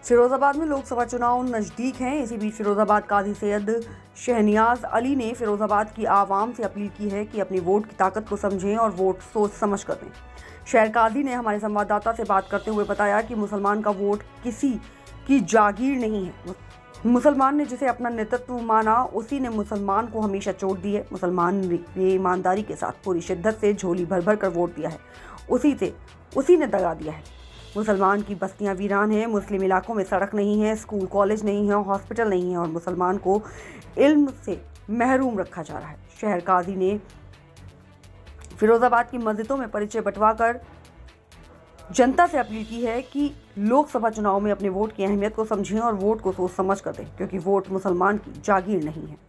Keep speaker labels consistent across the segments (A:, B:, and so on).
A: फिरोजाबाद में लोकसभा चुनाव नजदीक हैं। इसी बीच फिरोजाबाद काजी सैयद शहनियाज अली ने फिरोजाबाद की आवाम से अपील की है कि अपनी वोट की ताकत को समझें और वोट सोच समझ कर दें। शहर काजी ने हमारे संवाददाता से बात करते हुए बताया कि मुसलमान का वोट किसी की जागीर नहीं है। मुसलमान ने जिसे अपना नेतृत्व माना उसी ने मुसलमान को हमेशा चोट दी है। मुसलमान ने ईमानदारी के साथ पूरी शिद्दत से झोली भर भर कर वोट दिया है, उसी ने दगा दिया है। मुसलमान की बस्तियां वीरान हैं, मुस्लिम इलाकों में सड़क नहीं है, स्कूल कॉलेज नहीं है, हॉस्पिटल नहीं है और मुसलमान को इल्म से महरूम रखा जा रहा है। शहर काजी ने फिरोजाबाद की मस्जिदों में परिचय बंटवा कर जनता से अपील की है कि लोकसभा चुनाव में अपने वोट की अहमियत को समझें और वोट को सोच समझ कर दें, क्योंकि वोट मुसलमान की जागीर नहीं है।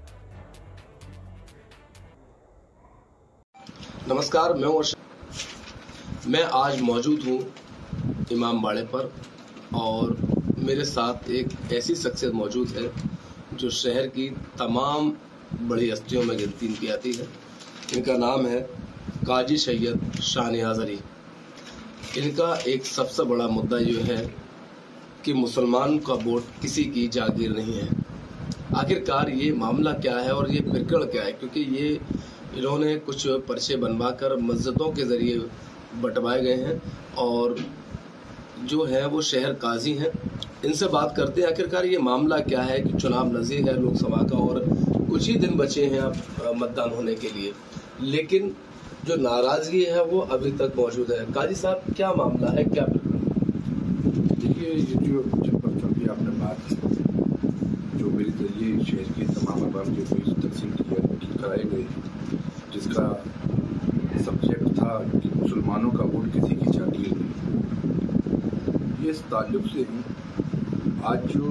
B: नमस्कार, मैं आज मौजूद हूँ इमाम बाड़े पर और मेरे साथ एक ऐसी शख्सियत मौजूद है जो शहर की तमाम बड़ी हस्तियों में गिनती इनकी आती है। इनका नाम है काजी सैयद शहनियाज अली। इनका एक सबसे बड़ा मुद्दा ये है कि मुसलमान का वोट किसी की जागीर नहीं है। आखिरकार ये मामला क्या है और ये फिरकड़ क्या है, क्योंकि ये इन्होंने कुछ पर्चे बनवाकर मस्जिदों के जरिए बंटवाए गए हैं और जो है वो शहर काजी हैं। इनसे बात करते हैं आखिरकार ये मामला क्या है कि चुनाव नज़दीक है लोकसभा का और कुछ ही दिन बचे हैं अब मतदान होने के लिए, लेकिन जो नाराजगी है वो अभी तक मौजूद है। काजी साहब, क्या मामला है, क्या?
C: देखिए, ये जो पर्चों की आपने बात की, जो मेरे जरिए शहर के तमाम आवाम के कोई तकसीम कराई गई, जिसका सब्जेक्ट था कि मुसलमानों का वोट किसी की जागीर नहीं। ये इस ताल्लुक से आज जो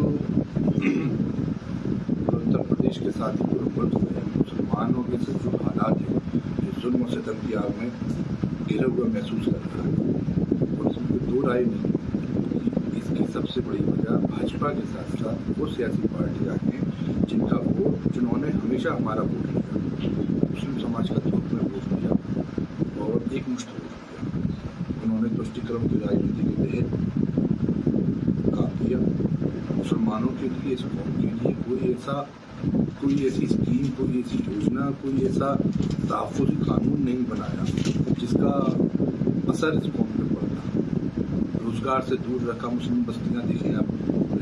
C: उत्तर प्रदेश के साथ ही गुरुकुल में मुसलमानों के जो हालात हैं, जो जुल्म से सितम की आग में घिरा हुआ महसूस कर रहा है, और इसमें कोई दो राय नहीं। इसकी सबसे बड़ी वजह भाजपा के साथ साथ वो सियासी पार्टियां हैं जिन्होंने हमेशा हमारा वोट लिया, मुस्लिम समाज का ग्रुप में वोट लिया और एक मुश्त वोट लिया। उन्होंने तुष्टिकरण की राजनीति के तहत काम किया। मुसलमानों के लिए, इस कौम के लिए कोई ऐसी स्कीम, कोई ऐसी योजना, कोई ऐसा तहफ़्फ़ुज़ी कानून नहीं बनाया जिसका असर इस कौम पर पड़ता। रोजगार से दूर रखा। मुस्लिम बस्तियाँ देखें आप,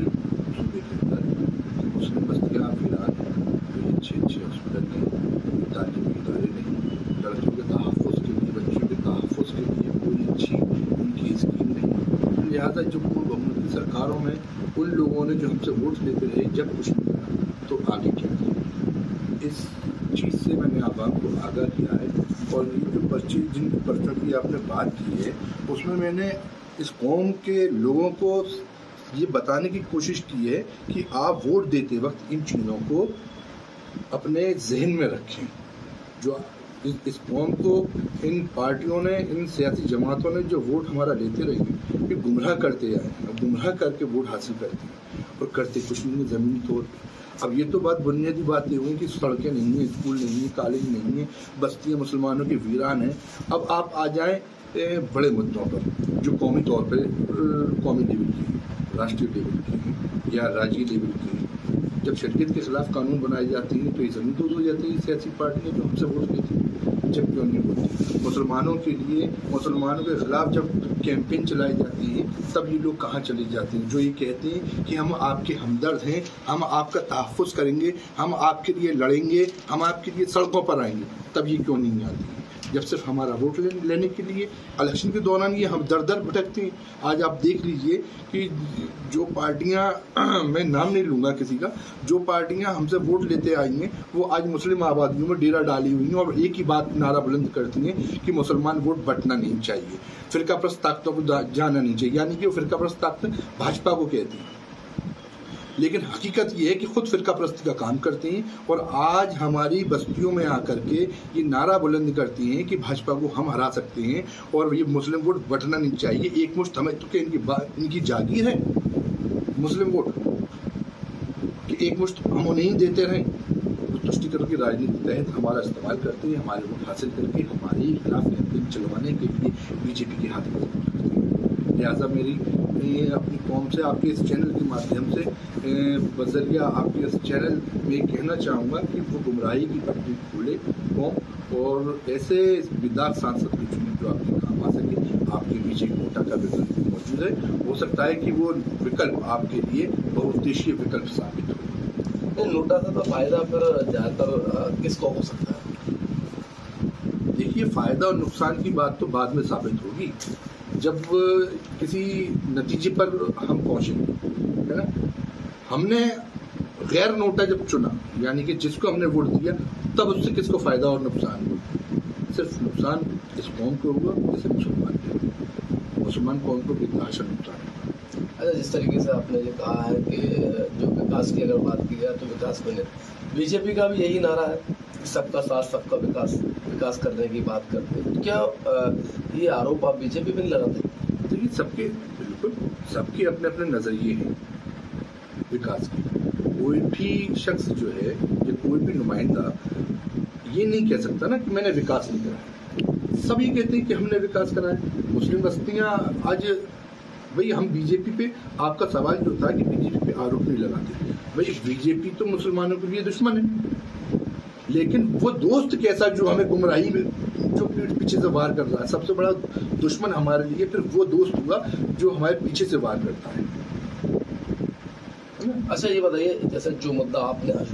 C: मुस्लिम बस्तियाँ वीरान, कोई अच्छे हॉस्पिटल नहीं, तालीमी इदारे नहीं, लड़कियों के तहफ़्फ़ुज़ के लिए, बच्चों के तहफ़्फ़ुज़ के लिए कोई अच्छी उनकी स्कीम नहीं। लिहाजा जो पूर्व बहुमत की सरकारों में उन लोगों ने जो हमसे वोट लेते रहे, जब कुछ नहीं करा तो आगे क्या किया, इस चीज़ से मैंने आवाम को आगाह किया है। और ये जो जिन पर्चों की आपने बात की है, उसमें मैंने इस कौम के लोगों को ये बताने की कोशिश की है कि आप वोट देते वक्त इन चीज़ों को अपने जहन में रखें। जो इस कौम को इन पार्टियों ने, इन सियासी जमातों ने जो वोट हमारा लेते रहे, ये गुमराह करते आए, गुमराह करके वोट हासिल करते हैं और करते कुछ नहीं ज़मीनी तौर पर। अब ये तो बात बुनियादी बात ये हुई कि सड़कें नहीं हैं, स्कूल नहीं है, कॉलेज नहीं है, बस्तियाँ मुसलमानों की वीरान हैं। अब आप आ जाएं बड़े मुद्दों पर जो कौमी तौर पर, कौमी लेवल की, राष्ट्रीय लेवल की या राज्य लेवल की। जब शरीयत के खिलाफ कानून बनाए जाते हैं तो ये जमीन दूर हो जाती है सियासी पार्टियाँ जो हमसे वोट लेती हैं। जब क्यों नहीं होती? मुसलमानों के लिए, मुसलमानों के खिलाफ जब कैंपेन चलाई जाती है, तब ये लोग कहाँ चले जाते हैं? जो ये कहते हैं कि हम आपके हमदर्द हैं, हम आपका तहफ़्फ़ुज़ करेंगे, हम आपके लिए लड़ेंगे, हम आपके लिए सड़कों पर आएंगे, तब ये क्यों नहीं आती है? जब सिर्फ हमारा वोट लेने के लिए इलेक्शन के दौरान ये हम दर दर भटकते हैं। आज आप देख लीजिए कि जो पार्टियां, मैं नाम नहीं लूँगा किसी का, जो पार्टियां हमसे वोट लेते आई हैं वो आज मुस्लिम आबादियों में डेरा डाली हुई हैं और एक ही बात नारा बुलंद करती हैं कि मुसलमान वोट बंटना नहीं चाहिए, फ़िरकापरस्त ताकतों को जाना नहीं चाहिए, यानी कि वो फ़िरकापरस्त ताकत भाजपा को कहती हैं। लेकिन हकीकत ये है कि खुद फ़िरका परस्ती का काम करते हैं और आज हमारी बस्तियों में आकर के ये नारा बुलंद करती हैं कि भाजपा को हम हरा सकते हैं और ये मुस्लिम वोट बंटना नहीं चाहिए, एक मुश्त हमें, तो क्या इनकी जागीर है मुस्लिम वोट कि एक मुश्त हम उन्हें ही देते रहें? तुष्टिकरण की राजनीति के तहत हमारा इस्तेमाल करते हैं, हमारे वोट हासिल करके हमारे खिलाफ कैंपेन चलवाने के लिए बीजेपी के हाथ में। लिहाजा मेरी अपनी कौम से आपके इस चैनल के माध्यम से बजरिया आपके इस चैनल में कहना चाहूँगा कि वो गुमराही की पटरी खोले कौम, और ऐसे विदात सांसद को चुने जो आपके काम आ सके। आपके बीच एक नोटा का विकल्प मौजूद है, हो सकता है कि वो विकल्प आपके लिए बहुउद्देशीय विकल्प साबित हो।
B: नोटा से तो फायदा फिर ज्यादातर किसको हो सकता है?
C: देखिए, फायदा और नुकसान की बात तो बाद में साबित होगी, जब किसी नतीजे पर हम पहुंचेंगे, है ना। हमने गैर नोटा जब चुना, यानी कि जिसको हमने वोट दिया, तब उससे किसको फायदा और नुकसान हुआ? सिर्फ नुकसान इस कौम को हुआ, जैसे मुसलमान कौम को बेतहाशा नुकसान हुआ।
B: अच्छा, जिस तरीके से आपने ये कहा है कि जो विकास की अगर बात की जाए तो विकास बने, बीजेपी का भी यही नारा है कि सबका साथ सबका विकास, विकास करने की बात करते हैं। तो क्या ये आरोप आप बीजेपी पे नहीं लगाते?
C: देखिए, सबके बिल्कुल सबके अपने अपने नजरिए हैं विकास के। कोई भी शख्स जो है या कोई भी नुमाइंदा ये नहीं कह सकता ना कि मैंने विकास नहीं करा। सभी कहते हैं कि हमने विकास करा है। मुस्लिम बस्तियां आज, भाई हम बीजेपी पे, आपका सवाल जो था कि बीजेपी पे आरोप नहीं लगाते, भाई बीजेपी तो मुसलमानों के लिए दुश्मन है, लेकिन वो दोस्त कैसा जो हमें गुमराही में जो पीठ पीछे से वार कर रहा है। सबसे बड़ा दुश्मन हमारे लिए फिर वो दोस्त हुआ जो हमारे पीछे से वार करता है।
B: अच्छा, ये बताइए, जैसे जो मुद्दा आपने आज,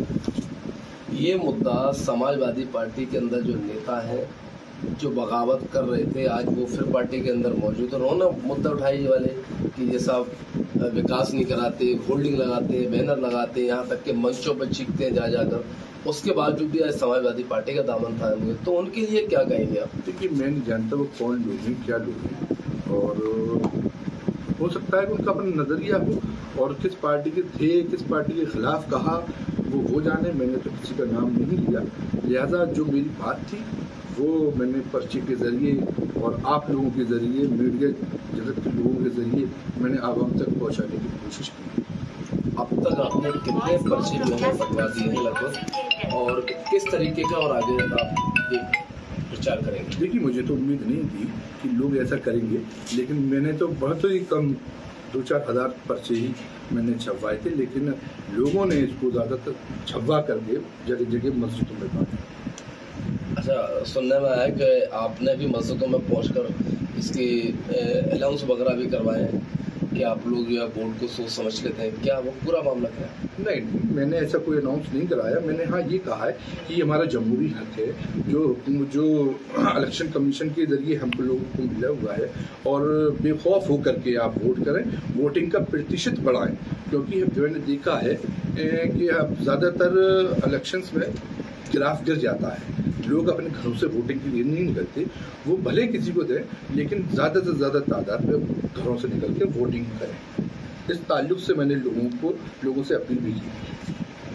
B: ये मुद्दा समाजवादी पार्टी के अंदर जो नेता है जो बगावत कर रहे थे, आज वो फिर पार्टी के अंदर मौजूद है, उन्होंने मुद्दा उठाए ये वाले कि जैसा विकास नहीं कराते, होल्डिंग लगाते हैं, बैनर लगाते हैं, यहाँ तक के मंचों पर चीखते हैं जा जाकर, उसके बावजूद भी आज समाजवादी पार्टी का दामन थामे हुए। तो उनके लिए क्या कहेंगे आप?
C: देखिए, मैं नहीं जानता वो कौन लोग हैं, क्या लोग हैं, और हो सकता है कि उनका अपना नजरिया हो, और किस पार्टी के थे, किस पार्टी के खिलाफ कहा, वो जाने। मैंने तो किसी का नाम नहीं लिया, लिहाजा जो मेरी बात थी वो मैंने पर्ची के जरिए और आप लोगों के जरिए, मीडिया जगत के लोगों के जरिए मैंने आवाम तक पहुंचाने की कोशिश की।
B: अब तक आपने कितने पर्चे जो है बंटवा दिए हैं लगभग, और किस तरीके का और आगे आप ये प्रचार करेंगे?
C: देखिए, मुझे तो उम्मीद नहीं थी कि लोग ऐसा करेंगे, लेकिन मैंने तो बहुत ही कम 2-4 हज़ार पर्चे ही मैंने छपवाए थे, लेकिन लोगों ने इसको ज़्यादातर छपवा करके जगह जगह मस्जिदों में बांटा।
B: अच्छा, सुनने में आया कि आपने भी मस्जिदों में पहुंचकर इसकी अनाउंस वगैरह भी करवाए हैं कि आप लोग जो है वोट को सोच समझ के थे, क्या वो पूरा मामला क्या है?
C: नहीं, मैंने ऐसा कोई अनाउंस नहीं कराया। मैंने हाँ ये कहा है कि हमारा जमहूरी हक है जो इलेक्शन कमीशन के जरिए हम लोगों को मिला हुआ है, और बेखौफ होकर के आप वोट करें, वोटिंग का प्रतिशत बढ़ाएं, क्योंकि मैंने देखा है कि अब ज़्यादातर इलेक्शंस में ग्राफ गिर जाता है। लोग अपने घरों से वोटिंग के लिए नहीं निकलते, वो भले किसी को दें, लेकिन ज़्यादा से ज़्यादा तादाद में घरों से निकल के वोटिंग करें। इस ताल्लुक से मैंने लोगों से अपील भी की।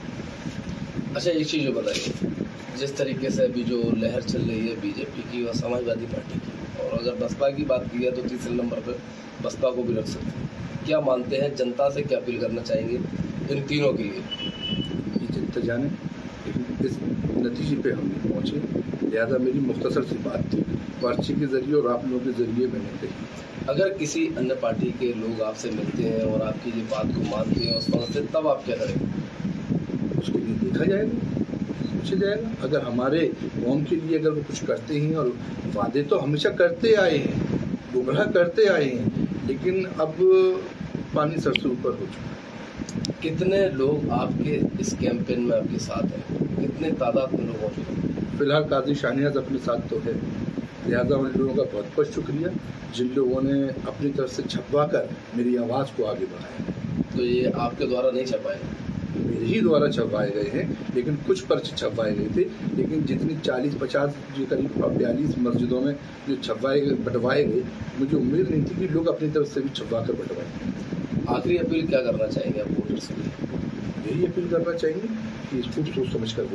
B: अच्छा, एक चीज़ बताइए, जिस तरीके से अभी जो लहर चल रही है बीजेपी की और समाजवादी पार्टी की, और अगर बसपा की बात की है तो तीसरे नंबर पर बसपा को भी रख सकते हैं, क्या मानते हैं, जनता से क्या अपील करना चाहेंगे इन तीनों के लिए?
C: ये जनता जाने, लेकिन इस नतीजे पे हम नहीं पहुँचे, लिहाजा मेरी मुख्तसर सी बात थी, पर्ची के जरिए और आप लोगों के जरिए मैंने कही।
B: अगर किसी अन्य पार्टी के लोग आपसे मिलते हैं और आपकी ये बात को मानते हैं और समझते हैं, तब आप क्या करेंगे?
C: उसके लिए देखा जाएगा, सोचा जाएगा। अगर हमारे कौम के लिए अगर वो कुछ करते हैं, और वादे तो हमेशा करते आए हैं, गुमराह करते आए हैं, लेकिन अब पानी सर से ऊपर हो चुका है।
B: कितने लोग आपके इस कैंपेन में आपके साथ हैं? कितने तादाद में लोग मौजूद हैं?
C: फिलहाल काजी शाहनियाज अपने साथ तो है, लिहाजा उन लोगों का बहुत बहुत शुक्रिया जिन लोगों ने अपनी तरफ से छपवा कर मेरी आवाज़ को आगे बढ़ाया।
B: तो ये आपके द्वारा नहीं छपाए?
C: मेरे ही द्वारा छपवाए गए हैं, लेकिन कुछ पर्चे छपवाए गए थे, लेकिन जितनी 40-50 जो करीब 42 मस्जिदों में जो बंटवाए गए, मुझे उम्मीद नहीं थी कि लोग अपनी तरफ से भी छपवा कर बंटवाएंगे।
B: आखिरी अपील क्या करना चाहेंगे आप वोटर्स के लिए?
C: यही अपील करना चाहेंगे कि इसको सोच समझ कर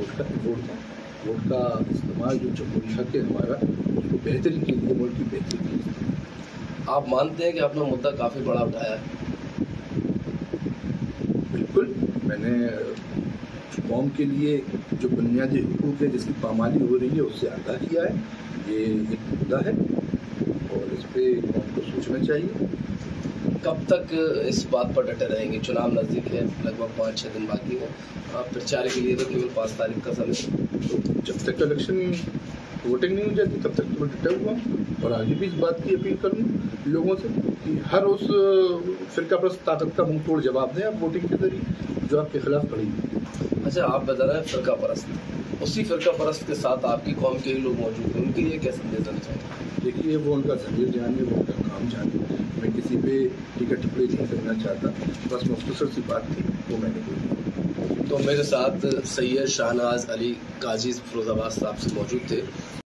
C: वोट का इस्तेमाल जो जमहूरी हक है हमारा, उसको बेहतरी के लिए, मुल्क की बेहतरी के लिए।
B: आप मानते हैं कि आपने मुद्दा काफ़ी बड़ा उठाया है?
C: बिल्कुल, मैंने कौम के लिए जो बुनियादी हुकूक है जिसकी पामाली हो रही है उससे आगाह किया है। ये एक मुद्दा है और इस पर कौम को सोचना चाहिए।
B: कब तक इस बात पर डटे रहेंगे? चुनाव नज़दीक है, लगभग 5-6 दिन बाकी है। प्रचार के लिए तो केवल 5 तारीख का समय।
C: जब तक इलेक्शन वोटिंग नहीं हो जाती तब तक तो मैं डटा हुआ हूँ। और आगे भी इस बात की अपील करूँ लोगों से कि हर उस फिरकाप्रस्त ताकत का मुंह तोड़ जवाब दें आप वोटिंग के जरिए जो आपके खिलाफ खड़ी है।
B: अच्छा, आप बता रहे हैं फिरका परस्त, उसी फिरका परस्त के साथ आपकी कौम के ही लोग मौजूद हैं, उनके लिए क्या संदेश देना चाहिए?
C: देखिए, वो उनका जमीर जाने, वो उनका काम जाने। मैं किसी पे टिकट टिप्पणी नहीं करना चाहता, बस मुख्तसर सी बात थी वो मैंने बोली।
B: तो मेरे साथ सैयद शाहनवाज अली काजी फिरोजाबाद साहब से मौजूद थे।